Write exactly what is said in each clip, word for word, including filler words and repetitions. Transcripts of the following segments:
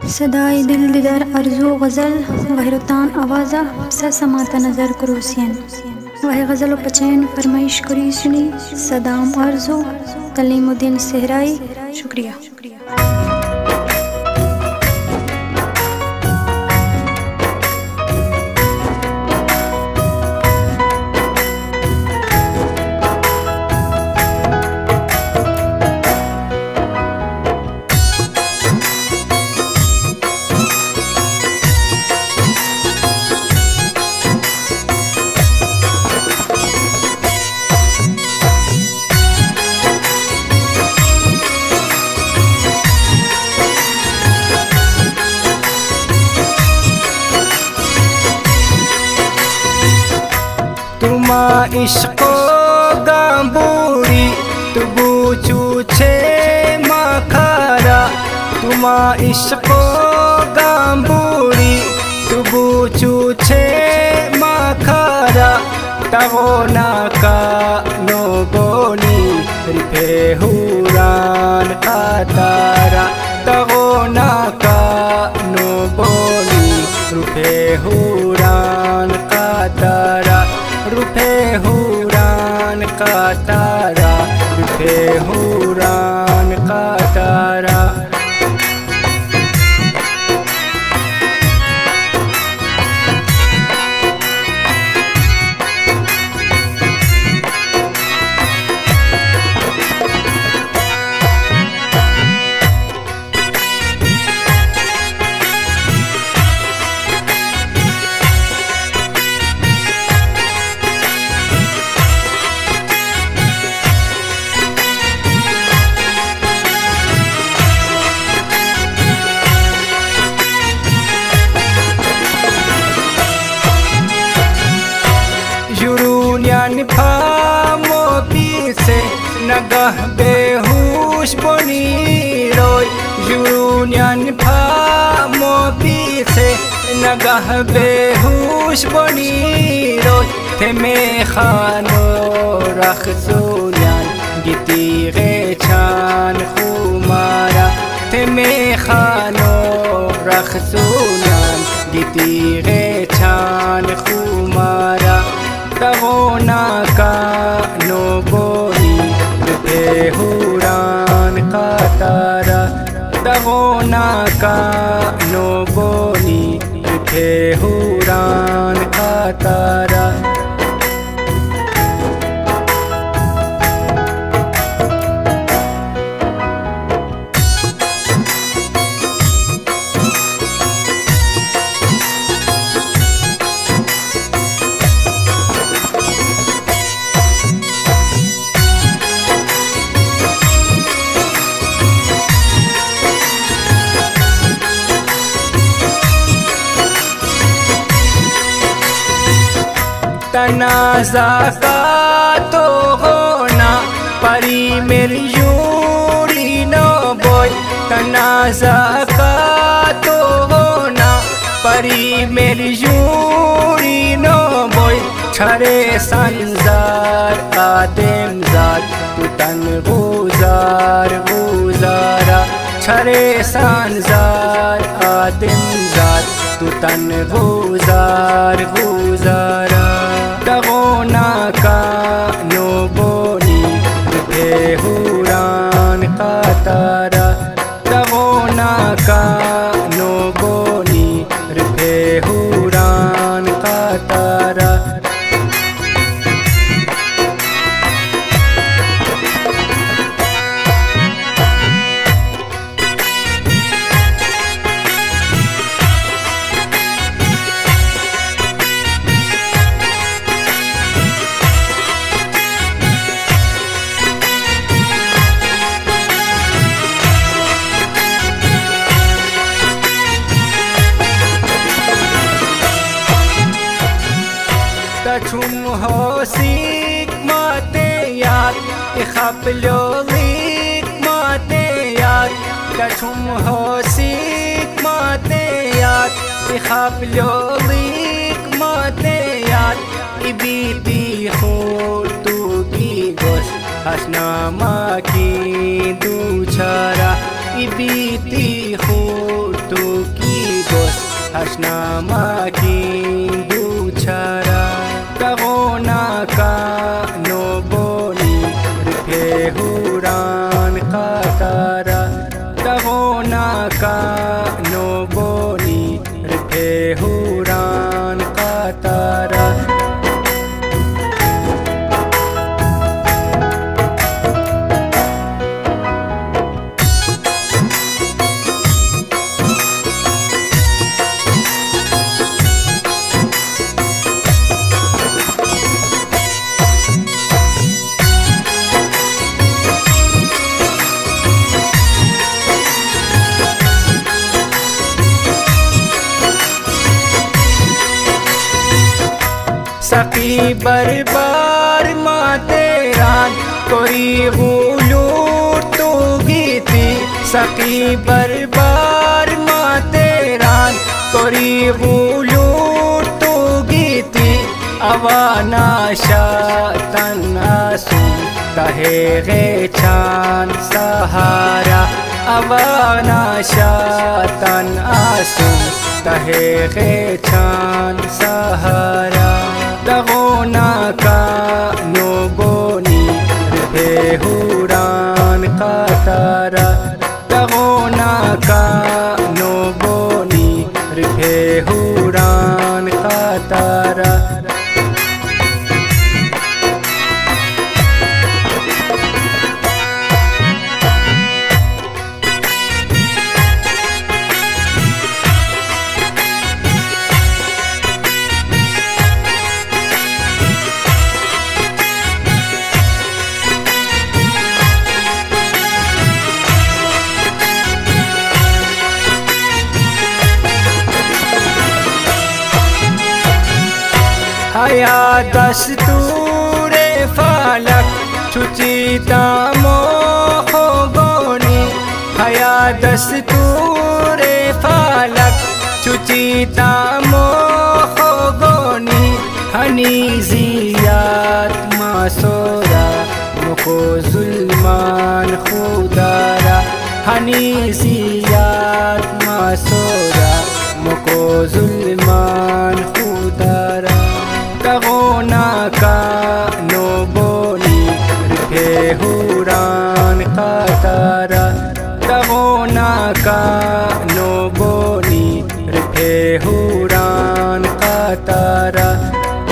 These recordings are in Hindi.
सदाई दिल दिदर अर्जू गज़ल वहरतान आवाज़ा सा समाता नज़र क्रोसियन वह गज़ल व पचैन फरमाइश करी सुनी सदाम अर्जू कलीमुद्दीन सहराई। शुक्रिया। तुमा इश्को गांबूरी तुबू चूचे मखारा तुमा इश्को गांबूरी तुबू चूचे मखारा तगोना का नोगोनी रिफे हुरान कातारा तगोना का नोगोनी रुफे हुरान कातारा रुपे हुरान का तारा रुपे हुरान का तारा। जुरूनियान फामो पीसे नगह बेहुश बनी रोय जुरूनियान फामो पीसे नगह बेहुश बनी रोय थे में खानो रख सोनियान गितीगे छान खुमारा थे में खानो रख सोनियान गितीगे छान खुमारा तगोना का नोगोनी रुपे हुरान का तारा तगोना का नोगोनी रुपे हुरान का तारा। तनाज़ा का तो होना परी मेरी यूरी न बोय तनाज़ा का तो होना परी मेरी यूरी न बोय छरे संजार आदम ज़ात तू तन गुजार गुजारा छरे संजार आदम ज़ात तू तन गुजार गुजारा तगोना का नोगोनी रुपे हुरान का तारा तगोना का नोगोनी रुपे हुरान का तारा। تشم هوسيك ما تيات يخبلو ليك ما تيات تشم هوسيك ما تيات يخبلو ليك ما تيات إبيتي خورتو كي غش حسنا ما كي دو چارا إبيتي خورتو Hashnama kindu chara Kagona ka no boni Ripe huran katara Kagona ka no boni Ripe huran katara Saki barbar materan kori gulur tu giti Saki barbar materan kori gulur tu giti Awana syatan asu tahe gechan sahara Awana syatan asu tahe gechan sahara Dagona ka no boni Ripe huran katara Dagona ka no boni Ripe huran katara Haya dasture falak chuchita mohogoni Haya dasture falak chuchita mohogoni Hani ziyat masora moko zulman khudara Hani ziyat masora moko zulman khudara Dagona ka no boni Ripe huran katara Dagona ka no boni Ripe huran katara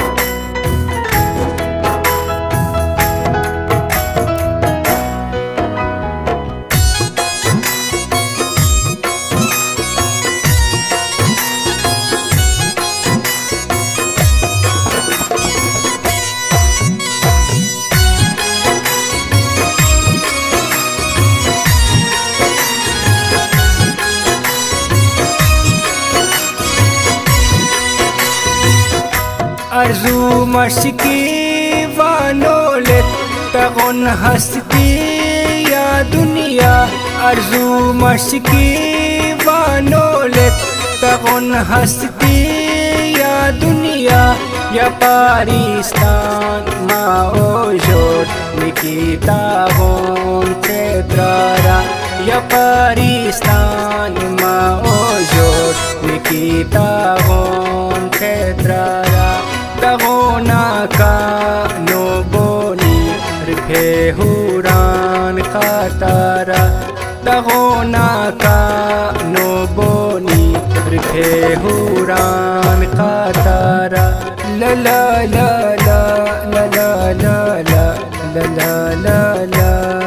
Arzu mashki vanolet tagon hasti ya dunia Arzu mashki vanolet tagon hasti ya dunia Ya Paristan ma ojor nikita gon tetrara Ya Paristan ma ojor nikita gon tetrara Dagona ka no boni Ripe huran katara Dagona ka no boni Ripe huran katara La la la la la la la la la la la